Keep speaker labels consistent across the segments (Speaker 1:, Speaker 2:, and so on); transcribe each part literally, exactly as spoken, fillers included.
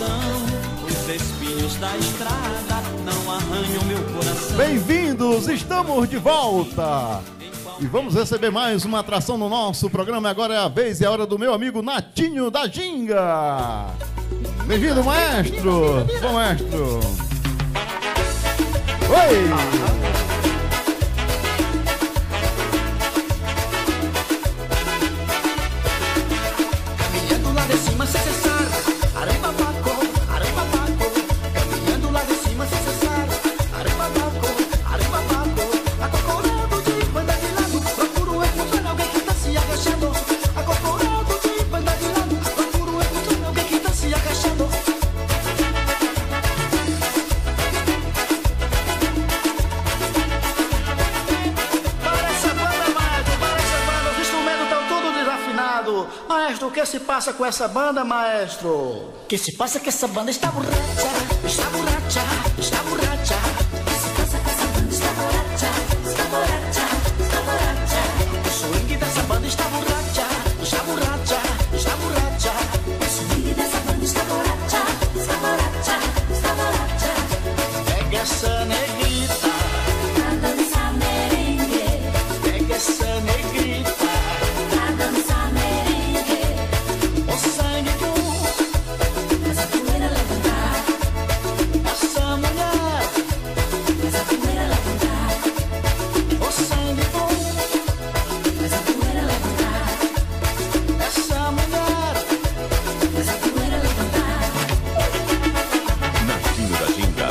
Speaker 1: coração. Os espinhos da estrada não arranham meu coração.
Speaker 2: Bem-vindos, estamos de volta. E vamos receber mais uma atração no nosso programa. Agora é a vez e a hora do meu amigo Natinho da Ginga. Bem-vindo, maestro. Bom, maestro. Oi!
Speaker 3: Maestro, o que se passa com essa banda, maestro?
Speaker 4: O que se passa com essa banda? Está borracha, está borracha, está borracha. O que se passa com essa banda? Está borracha, está borracha, está borracha.
Speaker 3: O swing dessa banda está borracha, está borracha, está borracha.
Speaker 4: O swing dessa banda está borracha, está borracha, está borracha.
Speaker 3: Pega essa negrita,
Speaker 4: pra dançar merengue.
Speaker 3: pega essa negrita,
Speaker 4: pra dançar merengue.
Speaker 3: o sangue bom,
Speaker 4: Essa poeira levantar,
Speaker 3: essa mulher,
Speaker 4: essa poeira levantar,
Speaker 3: o sangue bom,
Speaker 4: essa poeira levantar,
Speaker 3: essa mulher.
Speaker 4: essa poeira levantar.
Speaker 5: Natinho da Ginga.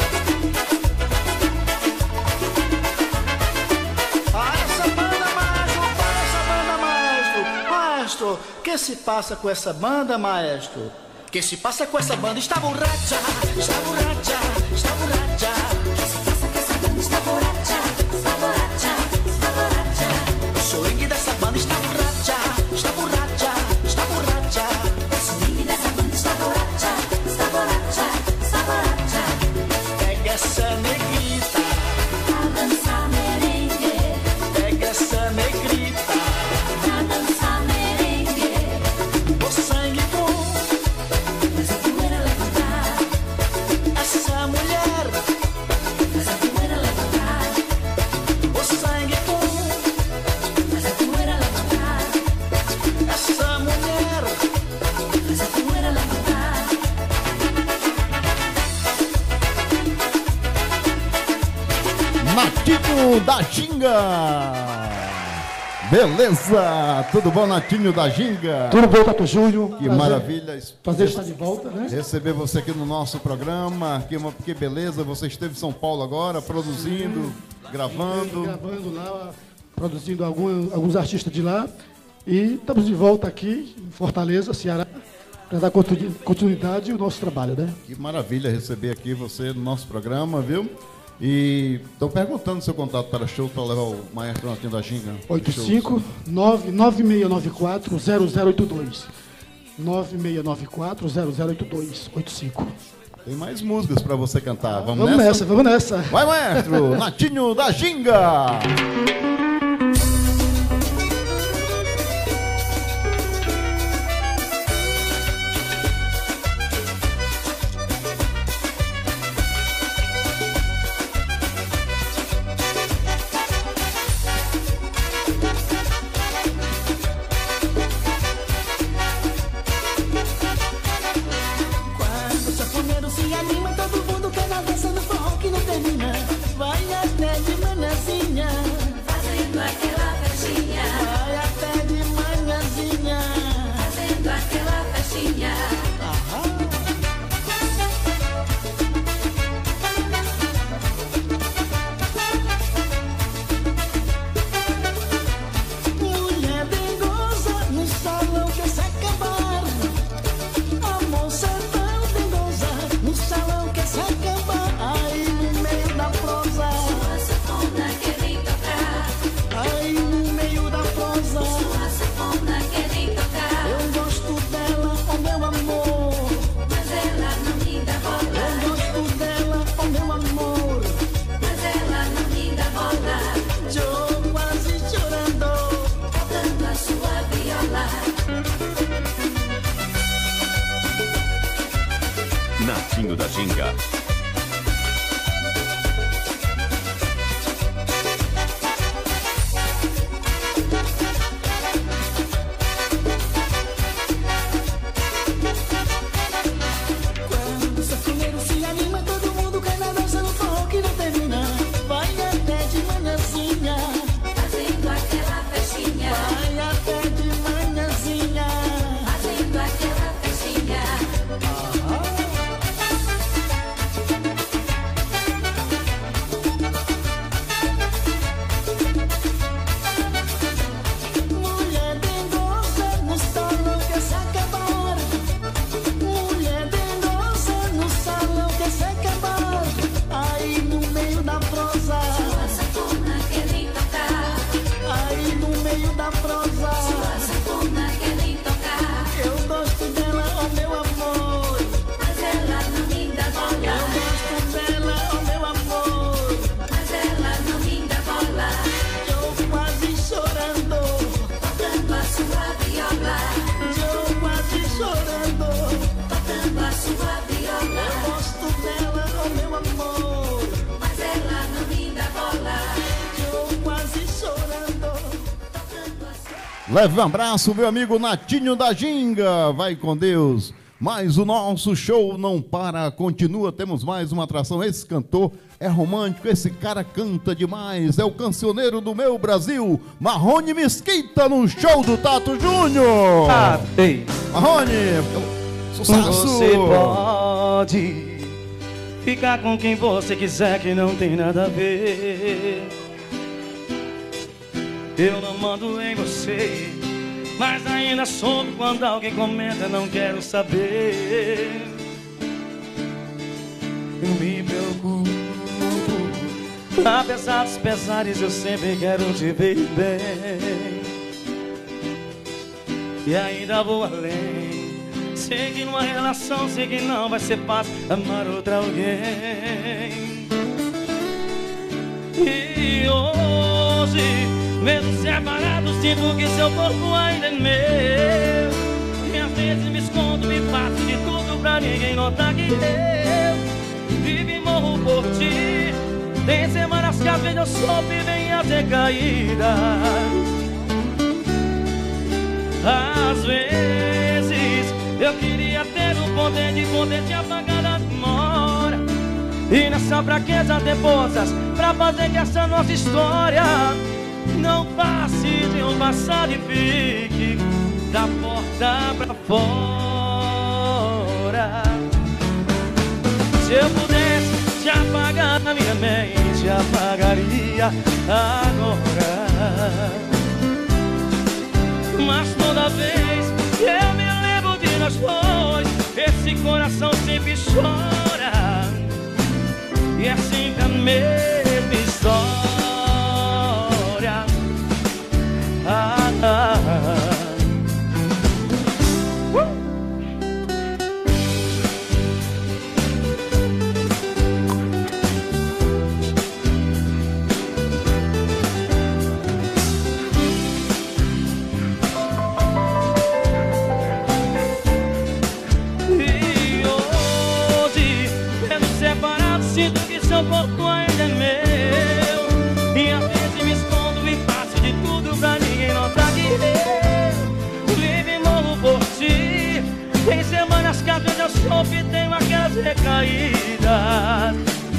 Speaker 3: Para essa banda, maestro, para essa banda, maestro. Maestro, o que se passa com essa banda, maestro? O que se passa com essa banda? Está borracha, está borracha, está borracha.
Speaker 4: O que se passa com essa banda? Está borracha, está borracha, está borracha.
Speaker 3: O swing dessa banda está borracha, está borracha, está borracha.
Speaker 4: O swing dessa banda está borracha, está borracha, está borracha.
Speaker 3: Pega essa negrita,
Speaker 4: Pra dançar merengue,
Speaker 3: pega essa negrita,
Speaker 4: pra dançar merengue.
Speaker 3: o sangue bom,
Speaker 4: Essa poeira levantar,
Speaker 3: essa mulher,
Speaker 4: essa poeira levantar,
Speaker 3: o sangue bom,
Speaker 4: essa poeira levantar,
Speaker 3: essa mulher.
Speaker 4: essa poeira levantar.
Speaker 2: Natinho da Ginga. Beleza, tudo bom, Natinho da Ginga?
Speaker 6: Tudo bom, Tato Júnior?
Speaker 2: Que maravilha.
Speaker 6: Prazer estar de volta, né?
Speaker 2: Receber você aqui no nosso programa. Que, uma- que beleza, você esteve em São Paulo agora, produzindo, gravando.
Speaker 6: Gravando lá, produzindo algum- alguns artistas de lá. E estamos de volta aqui em Fortaleza, Ceará, para dar continu- continuidade ao nosso trabalho, né?
Speaker 2: Que maravilha receber aqui você no nosso programa, viu? E estão perguntando seu contato para show para levar o maestro Natinho da Ginga.
Speaker 6: oito cinco nove nove seis nove quatro zero zero oito dois. nove seis nove quatro zero zero oito dois. oito cinco.
Speaker 2: Tem mais músicas para você cantar. Vamos,
Speaker 6: Vamos
Speaker 2: nessa?
Speaker 6: nessa, vamos nessa.
Speaker 2: Vai, maestro! Natinho da Ginga!
Speaker 1: Quando o sanfoneiro se anima, todo mundo quer na dança do forró que não termina. Vai até de manhãzinha,
Speaker 4: Fazendo aquela festinha,
Speaker 1: vai até de manhãzinha.
Speaker 4: fazendo aquela festinha.
Speaker 1: Mulher dengosa no salão quer se acabar. A moça tão dengosa no salão
Speaker 5: Natinho da Ginga.
Speaker 2: Leve um abraço, meu amigo Natinho da Ginga. Vai com Deus. Mas o nosso show não para, continua. Temos mais uma atração. Esse cantor é romântico, esse cara canta demais. É o cancioneiro do meu Brasil, Marrone Mesquita, no show do Tato Júnior.
Speaker 7: Ah, ei.
Speaker 2: Marrone, sucesso.
Speaker 7: Você pode ficar com quem você quiser, que não tem nada a ver. Eu não mando em você, mas ainda soube quando alguém comenta, não quero saber. Eu me preocupo, apesar dos pesares, eu sempre quero te ver bem. E ainda vou além, sei que numa relação, sei que não vai ser fácil amar outra alguém. E hoje, mesmo separados, sinto que seu corpo ainda é meu. E às vezes me escondo, me faço de tudo pra ninguém notar que eu vivo e morro por ti. Tem semanas que às vezes eu sofro e vem as recaídas. Às vezes eu queria ter o poder de poder te apagar da memória. E nessa fraqueza ter forças pra fazer que essa nossa história não passe de um passado e fique da porta pra fora. Se eu pudesse te apagar na minha mente, apagaria agora. Mas toda vez que eu me lembro de nós dois, esse coração sempre chora. E é sempre a mesma história. Ah, ah, ah. Uh! E hoje, mesmo separado, sinto que seu corpo ainda é meu. E às vezes me escondo e faço de tudo pra ninguém notar que eu vivo e morro por ti. Tem semanas que às vezes eu sofro e tenho aquelas recaídas.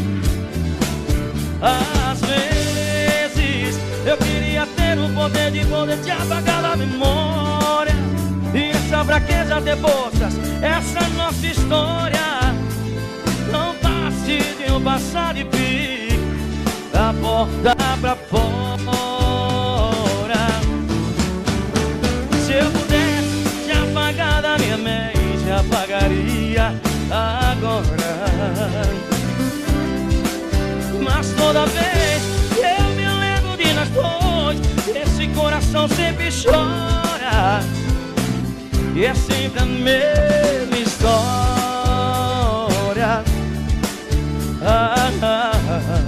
Speaker 7: Às vezes eu queria ter o poder de poder te apagar da memória. E essa fraqueza ter forças, essa nossa história não passe de um passado e fique da porta pra fora. Se eu pudesse te apagar da minha mente, apagaria agora. Mas toda vez que eu me lembro de nós dois, esse coração sempre chora. E é sempre a mesma história. Ah, ah, ah.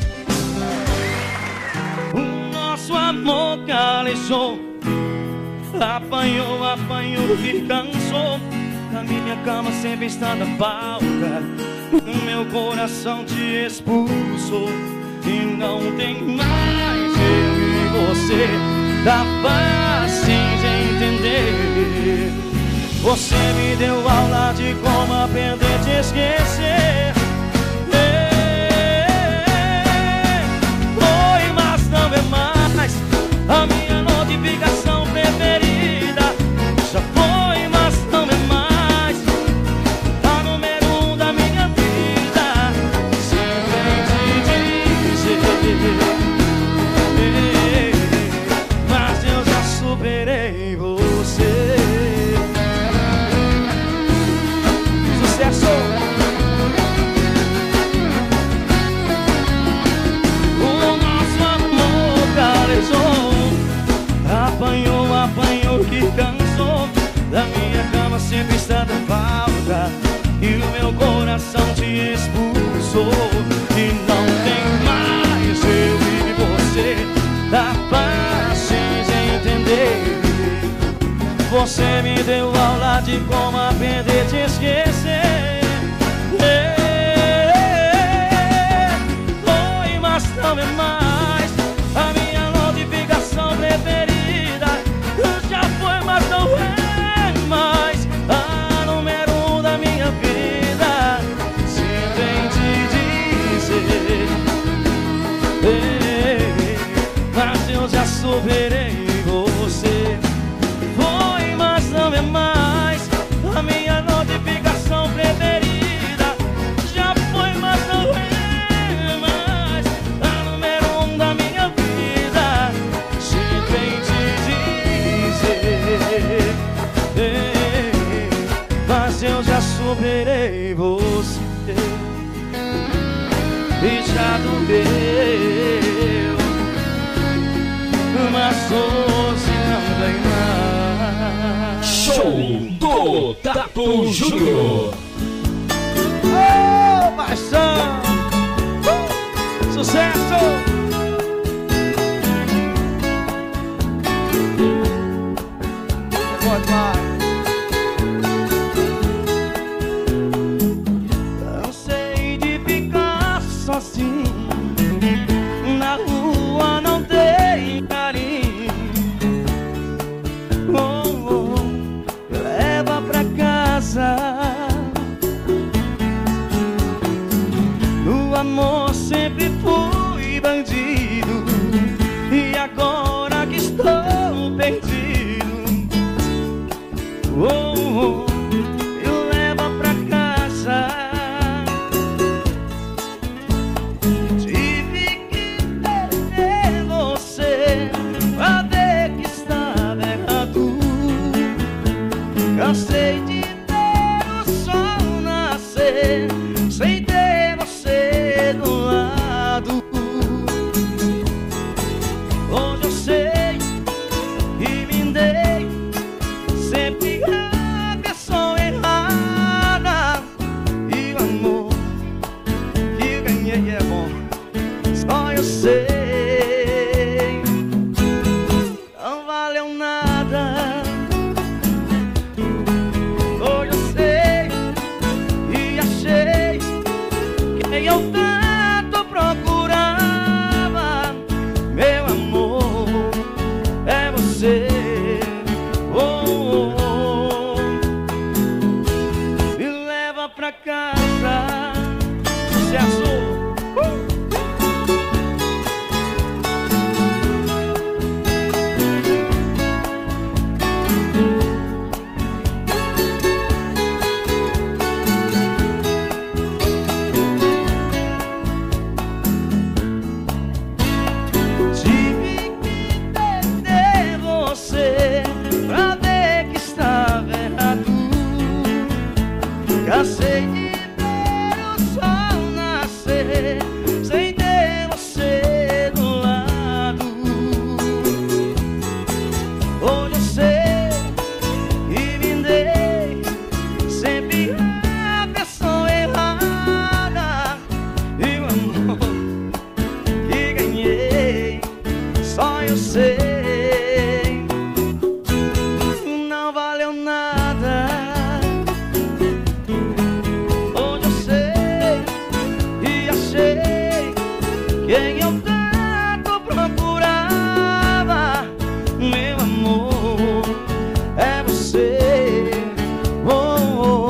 Speaker 7: O nosso amor calejou, Apanhou, apanhou que cansou. Na minha cama sempre está na pauta. Meu coração te expulsou. E não tem mais eu e você. Tá fácil de entender. Você me deu aula de como aprender a te esquecer. Foi, mas não é mais a minha notificação preferida. Já foi, mas não é mais a número um da minha vida. Simplesmente dizer, mas eu já superei você. Sucesso! O nosso amor calejou. Apanhou, apanhou que cansou. Da minha cama sempre está da falta. E o meu coração te expulsou. E não tem mais eu e você. Tá fácil de entender. Você me deu aula de como aprender a te esquecer. Foi, mas não é mais a minha notificação preferida. Já foi, mas não é mais a número um da minha vida. Simplesmente dizer, mas eu já superei você. Foi, mas não é mais a minha notificação preferida. Já foi, mas não é mais a número um da minha vida. Simplesmente dizer, mas eu já superei você. E já doeu, mas hoje não vem mais.
Speaker 5: Show do Tato Júnior.
Speaker 7: Ô, paixão! Uh, sucesso! Pode mais. Cansei de ficar sozinho. Na rua não tem carinho. Oh, oh, leva pra casa. No amor sempre fui bandido. E agora que estou perdido, oh, oh, eu levo pra casa. Tive que perder você pra ver que estava errado. Cansei de ver o sol nascer sem ter você do lado. Hoje eu sei que me dei sempre a pessoa errada. E o amor que eu ganhei é bom, só eu sei. Não valeu nada. Hoje eu sei e achei quem eu tanto procurava. Meu amor é você. Oh, oh, oh. Me leva pra casa. Sucesso. Uh! Tive que perder você pra ver que estava errado. Cansei de ver o sol nascer amor é você. Oh, oh,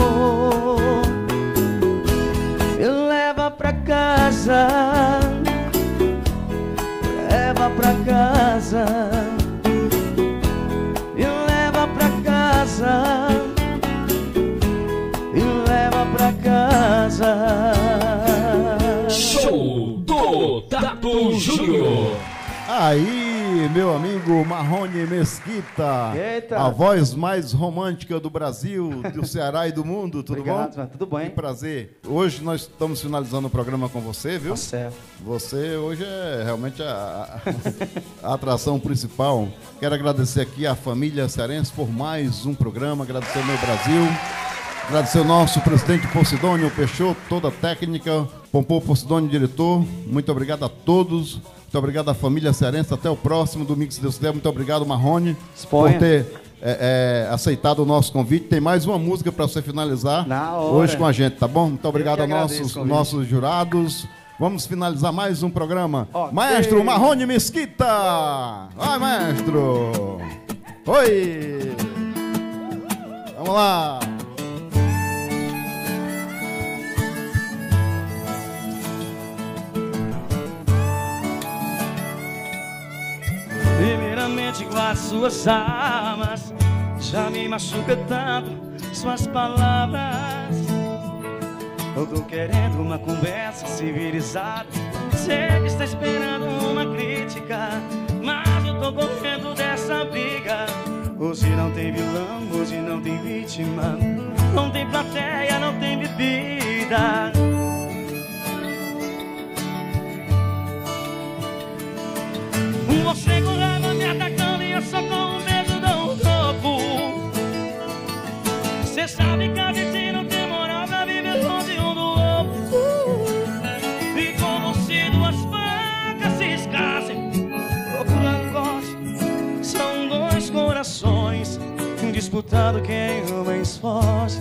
Speaker 7: oh. Me leva pra casa, leva pra casa, me leva pra casa, me leva pra casa.
Speaker 5: Show do Tatu Júnior.
Speaker 2: Aí, meu amigo Marrone Mesquita,
Speaker 8: Eita.
Speaker 2: a voz mais romântica do Brasil, do Ceará e do mundo, tudo
Speaker 8: Obrigado,
Speaker 2: bom?
Speaker 8: mano, tudo bem.
Speaker 2: Que prazer. Hoje nós estamos finalizando o programa com você, viu?
Speaker 8: Tá certo.
Speaker 2: Você hoje é realmente a, a, a atração principal. Quero agradecer aqui a família cearense por mais um programa, agradecer ao meu Brasil, agradecer ao nosso presidente Posidônio Peixoto, toda a técnica, Pompô Posidônio, diretor. Muito obrigado a todos. Muito obrigado à família cearense. Até o próximo domingo, se Deus quiser. Muito obrigado, Marrone,
Speaker 8: Exponha.
Speaker 2: por ter é, é, aceitado o nosso convite. Tem mais uma música para você finalizar
Speaker 8: Na hora.
Speaker 2: hoje com a gente, tá bom? Muito obrigado
Speaker 8: que
Speaker 2: aos
Speaker 8: agradeço
Speaker 2: nossos,
Speaker 8: o convite.
Speaker 2: nossos jurados. Vamos finalizar mais um programa.
Speaker 8: Ok.
Speaker 2: Maestro Marrone Mesquita. Vai, maestro. Oi. Vamos lá.
Speaker 7: Primeiramente guarde suas armas, já me machuca tanto suas palavras. Eu tô querendo uma conversa civilizada, sei que está esperando uma crítica, mas eu tô correndo dessa briga. Hoje não tem vilão, hoje não tem vítima, não tem plateia, não tem bebida. Você com raiva me atacando e eu só com medo dou um troco. Cê sabe que a gente não tem moral pra viver longe um do outro. E como se duas facas se escassem, procurando corte, são dois corações disputando quem é o mais forte.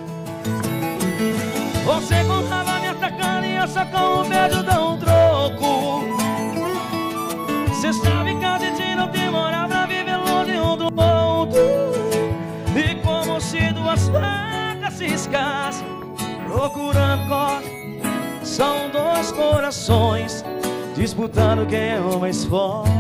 Speaker 7: Você com raiva me atacando e eu só com medo dou um troco. Cê sabe que a gente não tem moral pra viver longe um do outro. E como se duas facas se escassem, procurando corte, são dois corações disputando quem é o mais forte.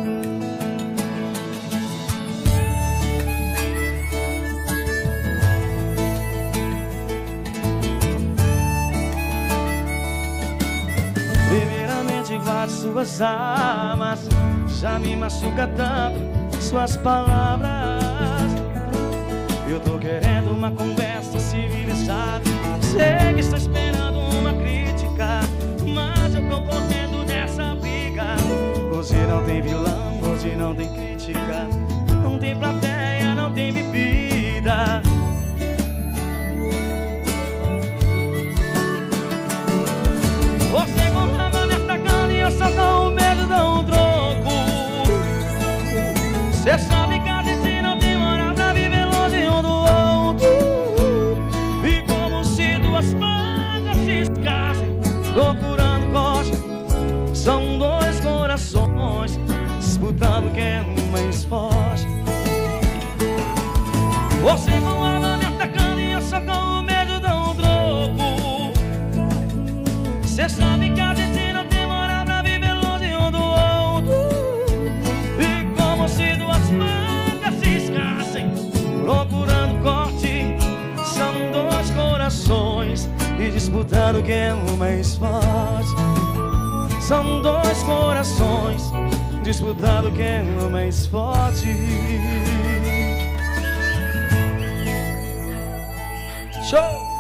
Speaker 7: Primeiramente guarde suas armas, já me machuca tanto suas palavras. Eu tô querendo uma conversa civilizada, sei que está esperando uma crítica, mas eu tô correndo dessa briga. Hoje não tem vilão, hoje não tem crítica, não tem plateia, não tem bebida. Você com raiva me atacando e eu só com medo dou um troco. Cê sabe que a gente não tem moral pra viver longe um do outro. E como se duas facas se escassem, procurando corte, são dois corações disputando quem é o mais forte. Você com raiva me atacando e eu só com medo dou um troco. Cê sabe que a gente não tem moral pra viver longe um do outro. E como se duas facas se escassem, procurando corte, são dois corações e disputando quem é o mais forte. São dois corações disputando quem é o mais forte. Show!